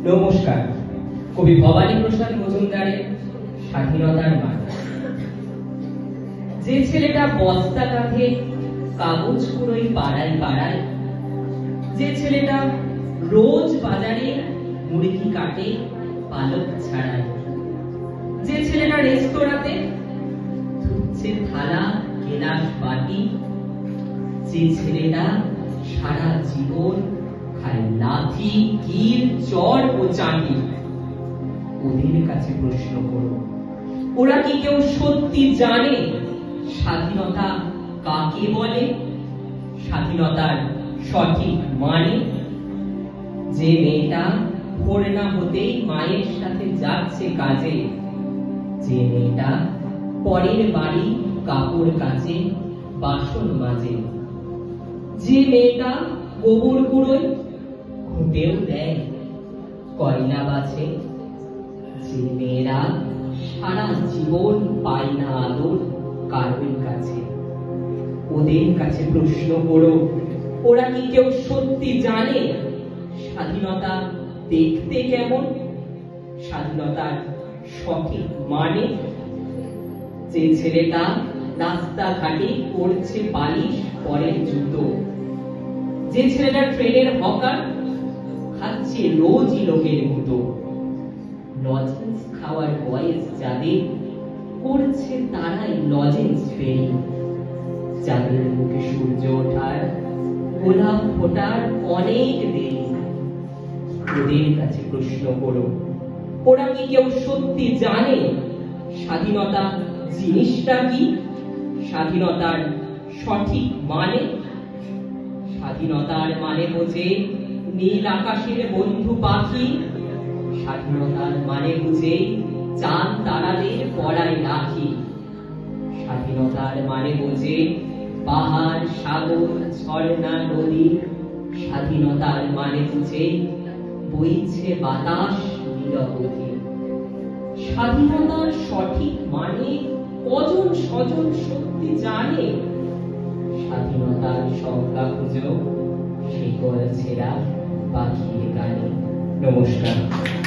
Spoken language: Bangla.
নমস্কার। কবি ভবানী প্রসাদ মজুমদারের স্বাধীনতার মান। যে ছেলেটা বস্তা কাঁধে কাগজ কুড়োই পাড়ায় পাড়ায়, যে ছেলেটা রোজ বাজারে মুরগি কাটে পালক ছাড়ায়, যে ছেলেটা রেস্তোরাঁতে ধুচ্ছে থালা গেলাস বাটি, যে ছেলেটা সারা জীবন খায় লাথি কিল চড় ও চাটি, ওদের কাছে প্রশ্ন করো, ওরা কি কেউ সত্যি জানে স্বাধীনতা কাকে বলে, স্বাধীনতার সঠিক মানে? যে মেয়েটা ভোর না হতেই মায়ের সাথে যাচ্ছে কাজে, যে মেয়েটা পরের বাড়ি কাপড় কাচে বাসন মাজে, যে মেয়েটা গোবর কুড়োয় ঘুঁটেও দেয় কয়লা বাছে, যে মেয়েরা সারা জীবন পায় না আদর কারোর কাছে, ওদের কাছে প্রশ্ন করো, ওরা কি কেউ সত্যি জানে স্বাধীনতা দেখতে কেমন, স্বাধীনতার সঠিক মানে? যে ছেলেটা রাস্তাঘাটে করছে পালিশ পরের জুতো, যে ছেলেটা ট্রেনের হকার খাচ্ছে রোজই লোকের মতো, লজেন্স খাওয়ার বয়স যাদের করছে তারাই লজেন্স ফেরি, যাদের মুখে সূর্য ওঠার গোলাপ ফোটার অনেক দেরি, ওদের কাছে প্রশ্ন করো, ওরা কি কেউ সত্যি জানে স্বাধীনতা জিনিসটা কি, স্বাধীনতার সঠিক মানে? স্বাধীনতার মানে বুঝে নীল আকাশের বন্ধু পাখি, স্বাধীনতার মানে বুঝে চাঁদ তারাদের পড়ায় রাখি, স্বাধীনতার মানে বুঝে পাহাড় সাগর ঝর্ণা নদী, স্বাধীনতার মানে বুঝে বইছে বাতাস নিরবধি। স্বাধীনতার সঠিক মানে কজন স্বজন সত্যি জানে? স্বাধীনতার সংজ্ঞা খুঁজো শিকড় ছেঁড়া পাখির গানে। নমস্কার।